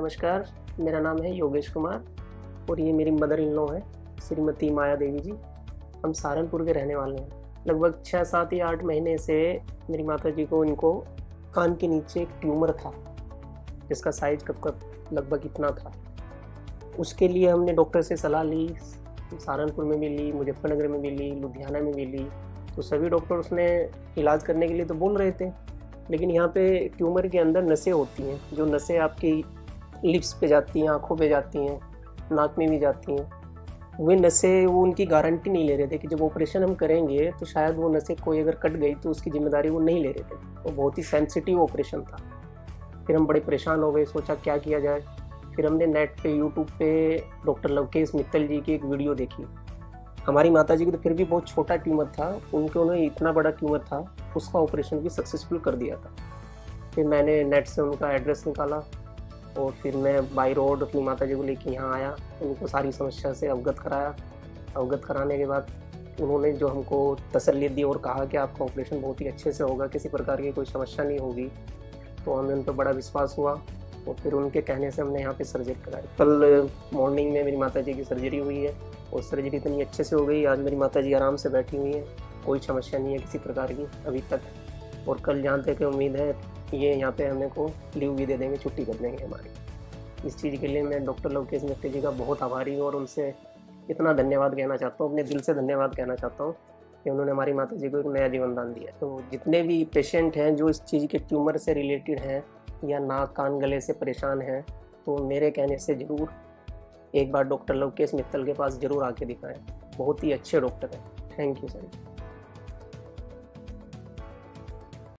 नमस्कार, मेरा नाम है योगेश कुमार और ये मेरी मदर इन लॉ है श्रीमती माया देवी जी। हम सहारनपुर के रहने वाले हैं। लगभग 6, 7 या 8 महीने से मेरी माता जी को इनको कान के नीचे एक ट्यूमर था जिसका साइज कब लगभग इतना था। उसके लिए हमने डॉक्टर से सलाह ली, सहारनपुर में भी ली, मुजफ्फरनगर में भी ली, लुधियाना में भी ली। तो सभी डॉक्टर्स ने इलाज करने के लिए तो बोल रहे थे, लेकिन यहाँ पे ट्यूमर के अंदर नसें होती हैं, जो नसें आपकी लिप्स पे जाती हैं, आँखों पे जाती हैं, नाक में भी जाती हैं। वे नसें वो उनकी गारंटी नहीं ले रहे थे कि जब ऑपरेशन हम करेंगे तो शायद वो नसें कोई अगर कट गई तो उसकी जिम्मेदारी वो नहीं ले रहे थे। वो बहुत ही सेंसिटिव ऑपरेशन था। फिर हम बड़े परेशान हो गए, सोचा क्या किया जाए। फिर हमने नेट पे यूट्यूब पे डॉक्टर लवकेश मित्तल जी की एक वीडियो देखी। हमारी माता जी को तो फिर भी बहुत छोटा ट्यूमर था, उन्होंने इतना बड़ा ट्यूमर था, उसका ऑपरेशन भी सक्सेसफुल कर दिया था। फिर मैंने नेट से उनका एड्रेस निकाला और फिर मैं बाई रोड अपनी माता जी को लेके यहाँ आया, उनको सारी समस्या से अवगत कराया। अवगत कराने के बाद उन्होंने जो हमको तसल्ली दी और कहा कि आपका ऑपरेशन बहुत ही अच्छे से होगा, किसी प्रकार की कोई समस्या नहीं होगी। तो हमें उन पर बड़ा विश्वास हुआ और फिर उनके कहने से हमने यहाँ पे सर्जरी कराई। कल मॉर्निंग में मेरी माता जी की सर्जरी हुई है और सर्जरी इतनी अच्छे से हो गई, आज मेरी माता जी आराम से बैठी हुई हैं, कोई समस्या नहीं है किसी प्रकार की अभी तक। और कल जहाँ तक उम्मीद है ये यहाँ पे हमें को लीव भी दे देंगे, छुट्टी कर देंगे हमारी। इस चीज़ के लिए मैं डॉक्टर लवकेश मित्तल जी का बहुत आभारी हूँ और उनसे इतना धन्यवाद कहना चाहता हूँ, अपने दिल से धन्यवाद कहना चाहता हूँ कि उन्होंने हमारी माता जी को एक नया जीवन दान दिया। तो जितने भी पेशेंट हैं जो इस चीज़ के ट्यूमर से रिलेटेड हैं या नाक कान गले से परेशान हैं, तो मेरे कहने से ज़रूर एक बार डॉक्टर लवकेश मित्तल के पास ज़रूर आके दिखाएं। बहुत ही अच्छे डॉक्टर हैं। Thank you sir.